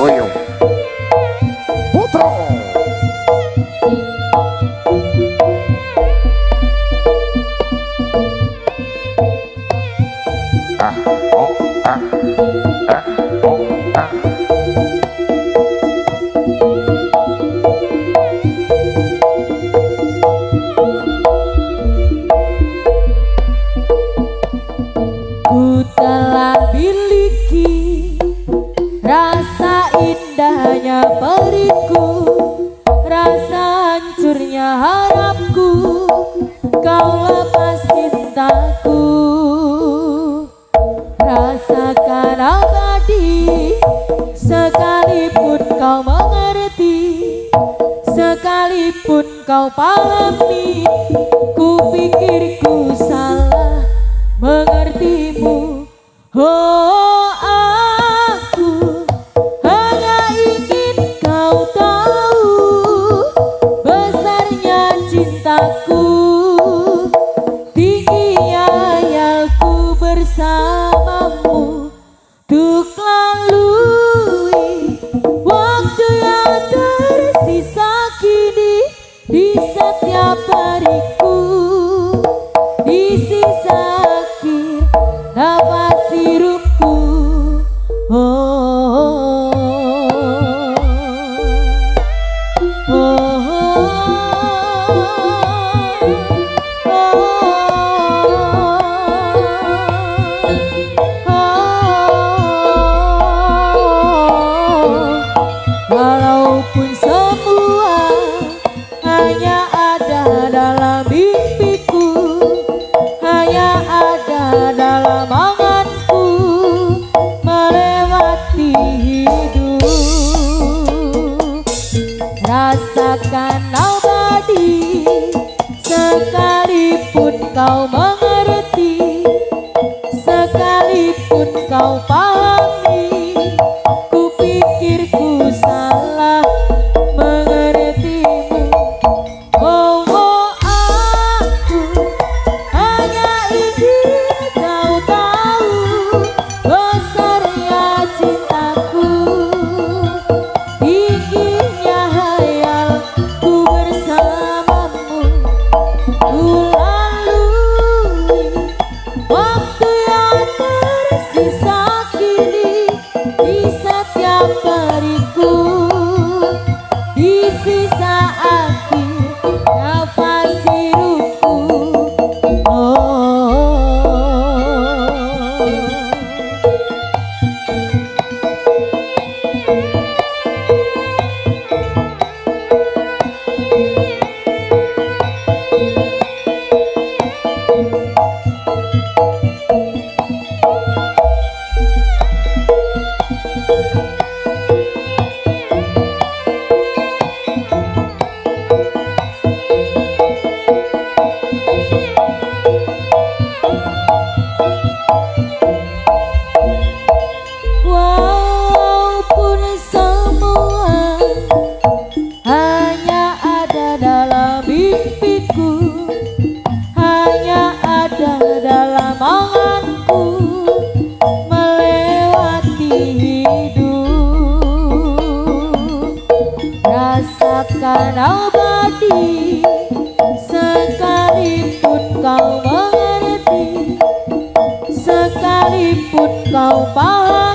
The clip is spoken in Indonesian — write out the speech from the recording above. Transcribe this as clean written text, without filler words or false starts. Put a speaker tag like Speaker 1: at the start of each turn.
Speaker 1: Boyo Putra.
Speaker 2: Ku telah miliki rasa indahnya pelitku, rasa hancurnya harapku, kau lepas cintaku. Rasakan abadi, sekalipun kau mengerti, sekalipun kau pahami. Ku pikir ku salah mengertimu. Oh, aku hanya ingin kau tahu besarnya cintaku, tingginya hayalku bersamamu, untuk lalui waktu yang tersisa kini di setiap hariku, di sisa akhir nafas hidupku. Oh, oh, walaupun semua hanya ada dalam mimpiku, hanya ada dalam anganku, melewati hidup. Rasakan abadi, sekalipun kau mengerti, sekalipun kau pahami. Ku pikir ku salah mengertimu. Oh, oh, aku hanya ingin kau tahu besarnya cintaku, tingginya hayalku bersamamu, ku lalui waktu yang tersisa kini di setiap hariku, di sisa akhir nafas hidupku. Oh, walaupun semua hanya ada dalam mimpiku, hanya ada dalam anganku, melewati hidup. Rasakan abadi, sekalipun kau mengerti, sekalipun kau paham.